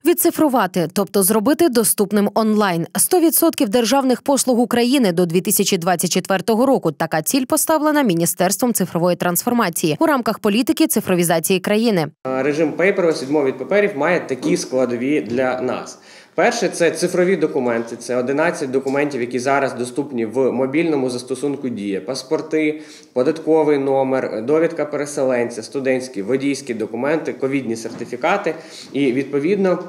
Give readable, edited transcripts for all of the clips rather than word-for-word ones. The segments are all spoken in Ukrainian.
Відцифрувати, тобто зробити доступним онлайн. 100% державних послуг України до 2024 року. Така ціль поставлена Міністерством цифрової трансформації у рамках політики цифровізації країни. Режим paperless, відмова від паперів, має такі складові для нас. Перше – це цифрові документи. Це 11 документів, які зараз доступні в мобільному застосунку «Дія». Паспорти, податковий номер, довідка переселенця, студентські, водійські документи, ковідні сертифікати. І, відповідно,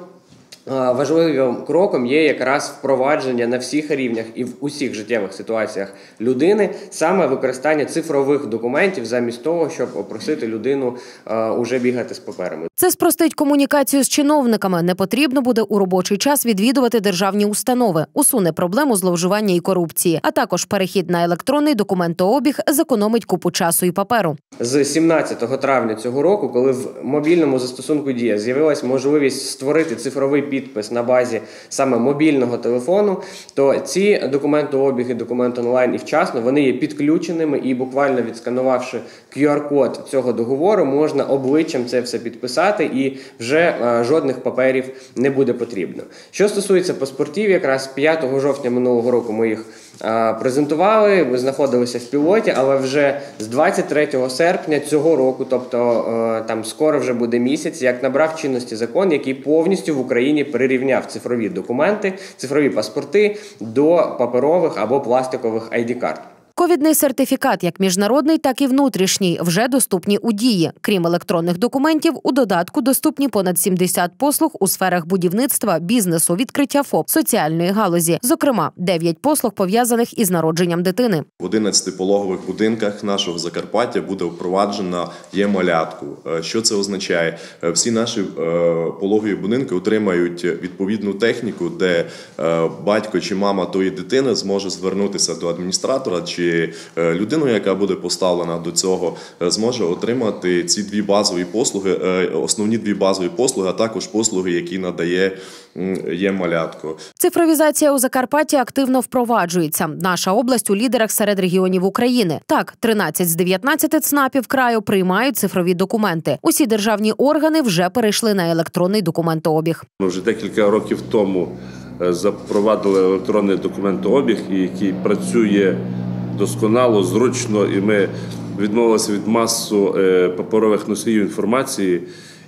важливим кроком є якраз впровадження на всіх рівнях і в усіх життєвих ситуаціях людини саме використання цифрових документів замість того, щоб просити людину уже бігати з паперами. Це спростить комунікацію з чиновниками. Не потрібно буде у робочий час відвідувати державні установи, усуне проблему зловживання і корупції, а також перехід на електронний документообіг зекономить купу часу і паперу. З 17 травня цього року, коли в мобільному застосунку «Дія» з'явилась можливість створити цифровий підпис на базі саме мобільного телефону, то ці документообіги, документ онлайн і вчасно, вони є підключеними і буквально відсканувавши QR-код цього договору, можна обличчям це все підписати і вже жодних паперів не буде потрібно. Що стосується паспортів, якраз 5 жовтня минулого року ми їх презентували, ми знаходилися в пілоті, але вже з 23 серпня цього року, тобто там скоро вже буде місяць, як набрав чинності закон, який повністю в Україні перерівняв цифрові документи, цифрові паспорти до паперових або пластикових ID-карт. Ковідний сертифікат, як міжнародний, так і внутрішній, вже доступні у «Дії». Крім електронних документів, у додатку доступні понад 70 послуг у сферах будівництва, бізнесу, відкриття ФОП, соціальної галузі. Зокрема, 9 послуг пов'язаних із народженням дитини. В 11 пологових будинках нашого Закарпаття буде впроваджена е-малятку. Що це означає? Всі наші пологові будинки отримають відповідну техніку, де батько чи мама тої дитини зможе звернутися до адміністратора чи людину, яка буде поставлена до цього, зможе отримати ці дві базові послуги, основні дві базові послуги, а також послуги, які надає е-малятко. Цифровізація у Закарпатті активно впроваджується. Наша область у лідерах серед регіонів України. Так, 13 з 19 ЦНАПів краю приймають цифрові документи. Усі державні органи вже перейшли на електронний документообіг. Ми вже декілька років тому запровадили електронний документообіг, який працює досконало, зручно, і ми відмовилися від масу паперових носіїв інформації,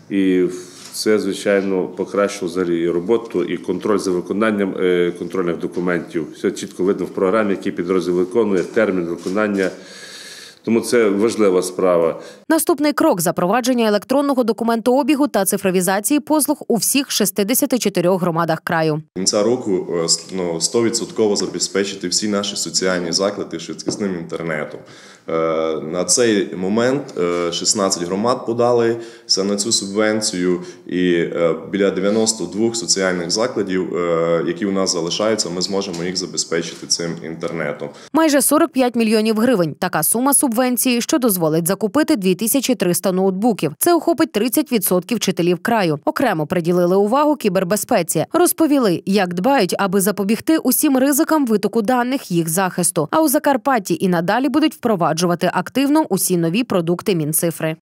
і це, звичайно, покращило взагалі і роботу, і контроль за виконанням контрольних документів. Все чітко видно в програмі, який підрозділ виконує, термін виконання. Тому це важлива справа. Наступний крок – запровадження електронного документообігу та цифровізації послуг у всіх 64 громадах краю. Кінця року 100% забезпечити всі наші соціальні заклади швидкісним інтернетом. На цей момент 16 громад подалися на цю субвенцію, і біля 92 соціальних закладів, які у нас залишаються, ми зможемо їх забезпечити цим інтернетом. Майже 45 мільйонів гривень – така сума субвенції, що дозволить закупити 2300 ноутбуків. Це охопить 30% вчителів краю. Окремо приділили увагу кібербезпеці. Розповіли, як дбають, аби запобігти усім ризикам витоку даних їх захисту. А у Закарпатті і надалі будуть впроваджувати активно усі нові продукти Мінцифри.